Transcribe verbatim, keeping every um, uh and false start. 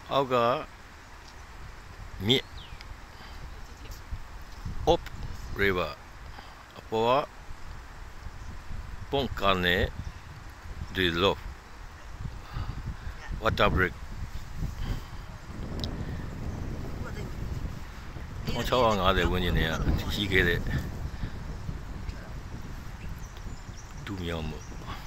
အောက်ကမြစ် up river အပေါ်က Poncane de Love water break ၁၆၅၀ဝန်းကျင်တွေကရှိခဲ့တဲ့ဒူးမြောင်းမှု